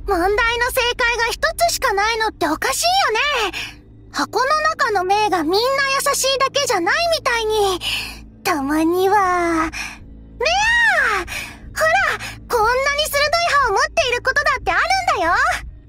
問題の正解が一つしかないのっておかしいよね。箱の中の目がみんな優しいだけじゃないみたいに、たまには。レア！ほら、こんなに鋭い歯を持っていることだってあるんだよ。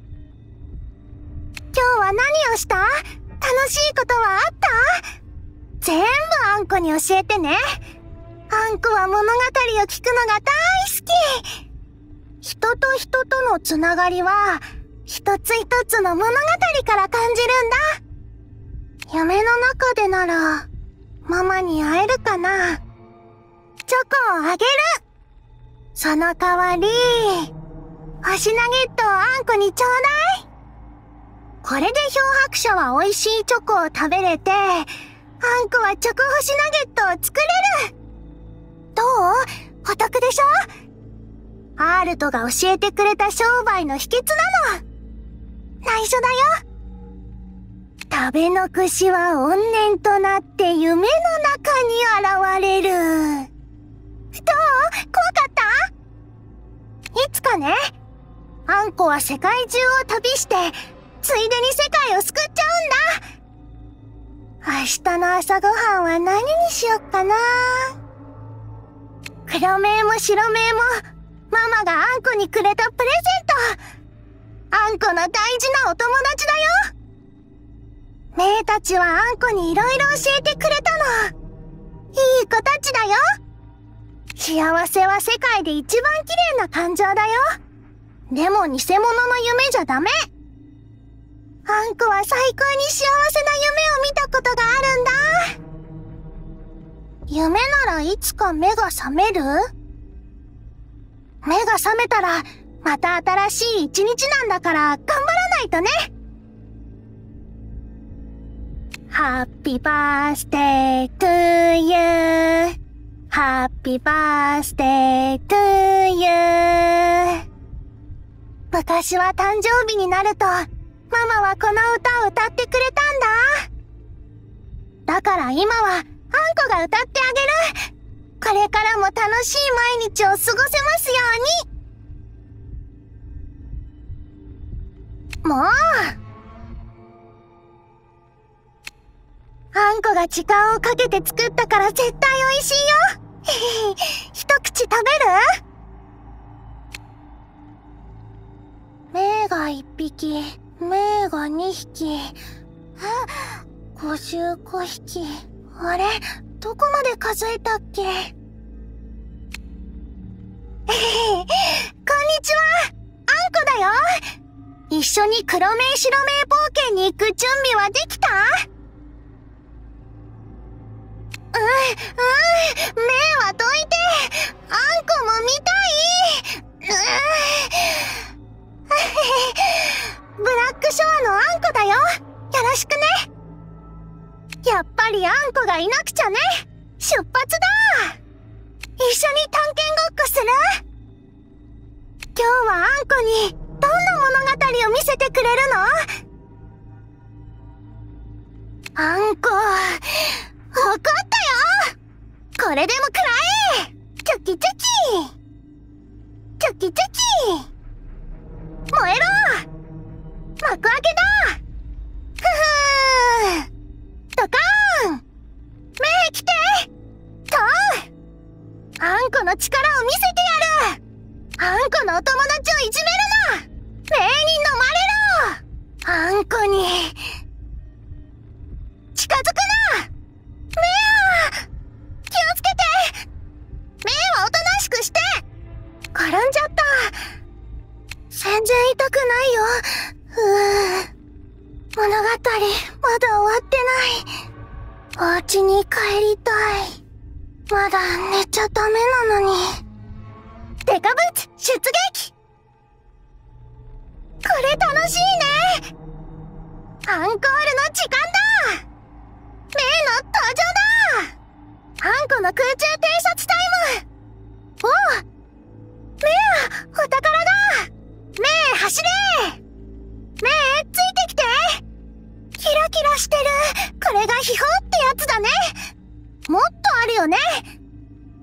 今日は何をした？楽しいことはあった？全部あんこに教えてね。あんこは物語を聞くのが大好き。人と人とのつながりは、一つ一つの物語から感じるんだ。夢の中でなら、ママに会えるかな。チョコをあげる。その代わり、星ナゲットをあんこにちょうだい。これで漂白者は美味しいチョコを食べれて、あんこはチョコ星ナゲットを作れる。どう？お得でしょ？アールトが教えてくれた商売の秘訣なの。内緒だよ。食べ残しは怨念となって夢の中に現れる。どう？怖かった？いつかね、あんこは世界中を旅して、ついでに世界を救っちゃうんだ。明日の朝ごはんは何にしよっかな。黒目も白目も、ママがあんこにくれたプレゼント。あんこの大事なお友達だよ。メイたちはあんこにいろいろ教えてくれたの。いい子たちだよ。幸せは世界で一番綺麗な感情だよ。でも偽物の夢じゃダメ。あんこは最高に幸せな夢を見たことがあるんだ。夢ならいつか目が覚める？目が覚めたら、また新しい一日なんだから頑張らないとね。ハッピーバースデートゥーユー。ハッピーバースデートゥーユー。昔は誕生日になると、ママはこの歌を歌ってくれたんだ。だから今は、あんこが歌ってあげる。これからも楽しい毎日を過ごせますように。もう！あんこが時間をかけて作ったから絶対美味しいよ。一口食べる？目が一匹、目が二匹。55匹。あれ？どこまで数えたっけ？こんにちは！あんこだよ！一緒に黒目白目冒険に行く準備はできた？目はどいて！あんこも見たい！ブラックショアのあんこだよ！よろしくね！やっぱりあんこがいなくちゃね！出発だ！一緒に探検ごっこする？今日はあんこにどんな物語を見せてくれるの？あんこ、怒ったよ！これでも食らえ！チョキチョキ！チョキチョキ！燃えろ！幕開けだ！ふふー！ドカーン！目来て！トウ！あんこの力を見せてやる！あんこのお友達をいじめるな！目に飲まれろ！あんこに近づくな！目や！気をつけて！目はおとなしくして！転んじゃった。全然痛くないよ。物語、まだ終わってない。お家に帰りたい。まだ寝ちゃダメなのに。デカブツ出撃！これ楽しいね！アンコールの時間だ！メイの登場だ！あんこの空中偵察タイム！おう！メイ、お宝だ！メイ、走れ！メイ、ついてきて！キラキラしてる！これが秘宝ってやつだね！もっとあるよね！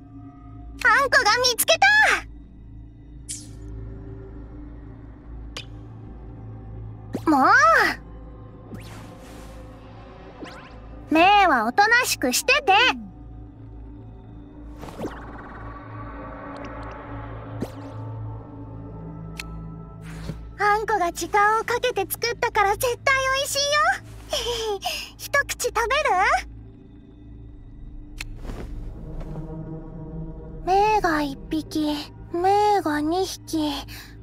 あんこが見つけた！ もう目はおとなしくしてて。あんこが時間をかけて作ったから絶対美味しいよ。一口食べる？目が1匹、目が2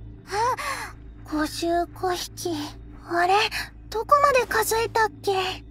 匹、55匹。あれ、どこまで数えたっけ？